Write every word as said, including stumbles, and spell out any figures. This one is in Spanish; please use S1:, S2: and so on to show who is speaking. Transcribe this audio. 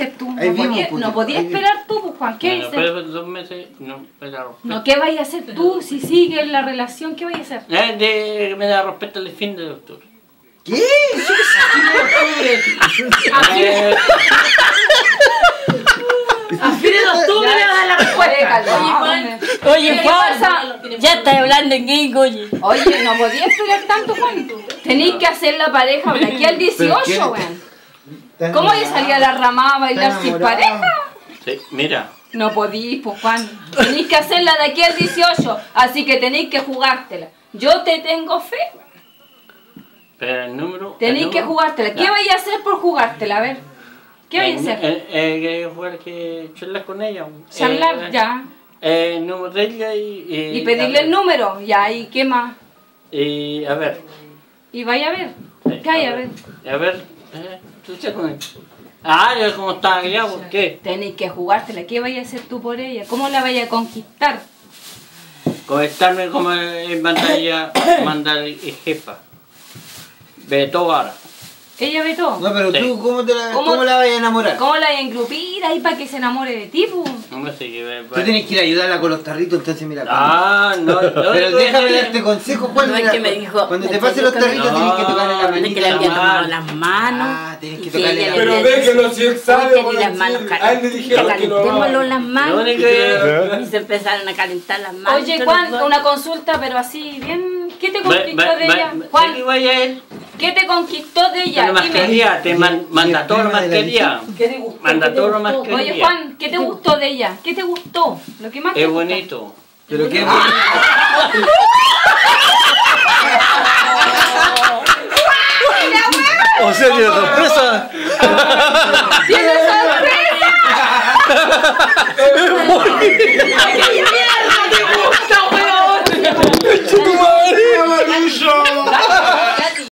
S1: hacer tú?
S2: Ahí
S1: No
S2: vimos,
S1: podías
S2: pues,
S1: no podías
S2: ahí
S1: esperar tú, pues Juan, ¿qué
S3: Bueno,
S1: vas a hacer?
S3: después de dos meses no me da respeto.
S1: No, ¿qué vas a hacer tú si sigues la relación? ¿Qué vas a hacer?
S3: Eh, de, me da respeto el fin de octubre.
S2: ¿Qué?
S3: Eh,
S4: A fines de octubre le va a dar la respuesta.
S1: Oye,
S4: Juan.
S1: Oye, ¿qué pasa?
S4: Ya estás hablando en gringo, oye.
S1: Oye, no podías esperar tanto, Juan. Tenéis que hacer la pareja de aquí al dieciocho, weón. ¿Cómo ya salía la ramada a bailar sin pareja?
S3: sí, mira.
S1: No podís, pues Juan. Tenéis que hacerla de aquí al dieciocho, así que tenéis que jugártela. Yo te tengo fe.
S3: Pero el número...
S1: Tenéis
S3: el
S1: que
S3: número-
S1: jugártela. ¿Qué
S3: Ya.
S1: vais a hacer por jugártela? A ver. ¿Qué vais a
S3: Eh,
S1: hacer?
S3: eh, eh, que jugar que charlar con ella.
S1: Charlar,
S3: Eh,
S1: ya.
S3: Eh, el número de ella y... Y,
S1: Y pedirle el número, ya. ¿Y qué más?
S3: Y a ver.
S1: Y vaya a ver.
S3: eh,
S1: ¿Qué hay a ver?
S3: A ver, eh, tú estás con él. Ah, yo como estaba criado, ¿por qué?
S1: Tenéis que jugártela. ¿Qué vais a hacer tú por ella? ¿Cómo la vais a conquistar?
S3: Conectarme como en pantalla manda el jefa. Ve todo ahora.
S1: Ella ve todo.
S2: No, pero
S3: Sí.
S2: tú, ¿cómo, te la,
S1: ¿Cómo-
S2: ¿cómo la vas a enamorar?
S1: ¿Cómo la vais a engrupir ahí para que se enamore de ti, pu?
S3: No me sé qué ve.
S2: Tú tienes que ir a ayudarla con los tarritos, entonces mira.
S3: Ah, no, no.
S2: Pero
S3: no,
S2: déjame
S3: no,
S2: darte consejo, Juan.
S4: No, es
S2: mira,
S4: que me dijo-
S2: cuando
S4: me
S2: te pasen
S4: dijo
S2: los
S4: que me-
S2: tarritos tienes que tocarle la
S3: No,
S4: De que
S2: manita.
S4: le había tomado
S3: mal.
S4: las manos.
S2: Ah, tienes que
S4: y
S2: tocarle
S4: ella
S2: la
S4: le
S5: Pero
S4: había
S5: déjelo
S4: dicho,
S5: si él sabe,
S4: "Oye,
S5: por
S4: ni las manos
S5: decir, a él le dijeron que lo
S4: calentémoslo
S5: haga".
S4: las
S3: Lo
S4: manos.
S3: único que...
S4: Y se empezaron a calentar las manos.
S1: Oye,
S4: todos
S1: Juan,
S4: los dos.
S1: una consulta, pero así, bien. ¿Qué te
S3: Va-
S1: conquistó
S3: va-
S1: de
S3: va-
S1: ella?
S3: va-
S1: Juan,
S3: ¿qué vaya él?
S1: ¿qué te conquistó de
S3: La
S1: ella? Dime.
S3: mascarilla, te man- manda toda la mascarilla.
S4: ¿Qué te gustó?
S3: Manda
S4: ¿Qué te
S3: toda la
S4: gustó?
S3: mascarilla.
S1: Oye, Juan, ¿qué te gustó de ella? ¿Qué te gustó? Lo que más te
S3: Es
S1: gusta.
S3: bonito.
S2: Pero qué
S6: O sea, tiene sorpresa.
S1: ¡Tiene sorpresa!